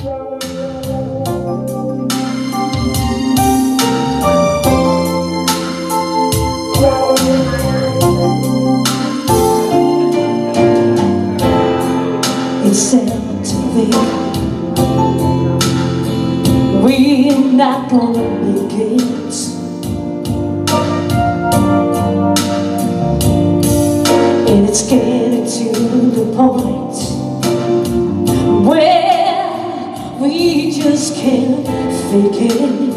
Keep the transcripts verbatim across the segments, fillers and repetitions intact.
It's sad to think we're not gonna make it. And it's getting to the point where we just can't fake it.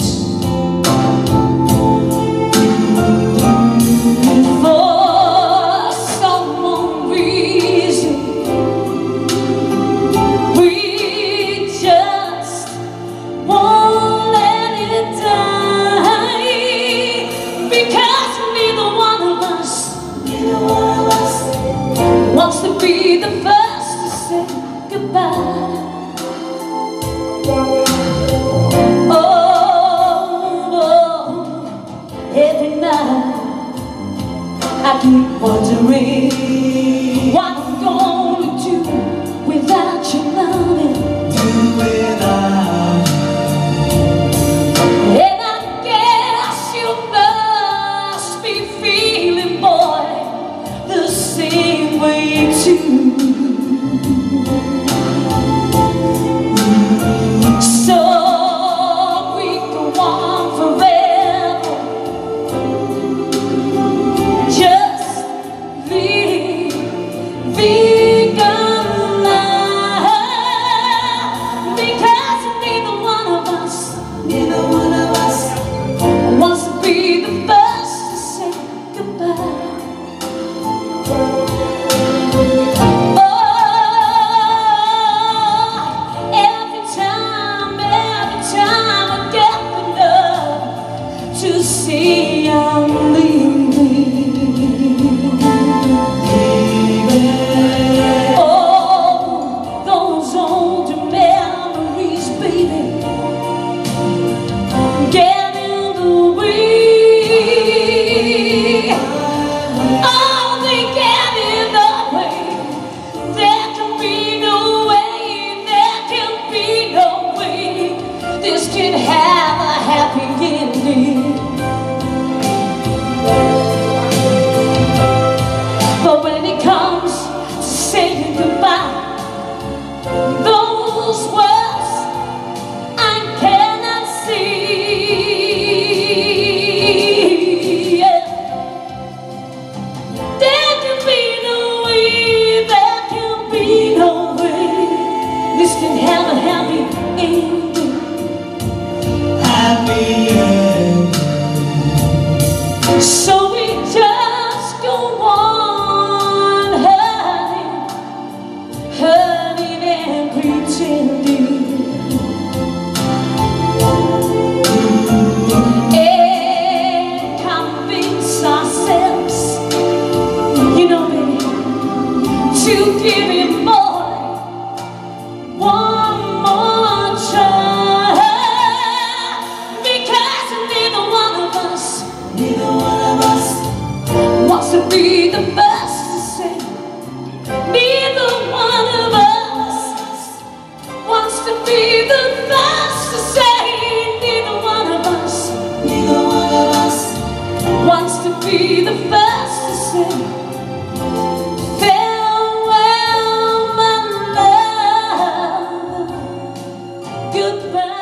Wants to be the first to say goodbye. Oh, oh, every night I keep wondering what I'm gonna do without you loving. Do without. And I guess you must be feeling, boy, the same way too. So we go on forever, just living alive, because neither one of us, neither one of us wants to be the first to say goodbye. See I'm leaving. Oh, those old memories, baby, get in the way. Oh, they get in the way. There can be no way, there can be no way this can have a happy ending. But when it comes to saying goodbye, those words I cannot see. There can be no way, there can be no way this can have a happy ending. Happy ending. So we just go on hurting, hurting and pretending, and convince ourselves, you know, baby, to give it more, one more try, because neither one of us, neither one of us wants to be the first to say. Neither one of us wants to be the first to say. Neither one of us, neither one of us wants to be the first to say farewell, my love, goodbye.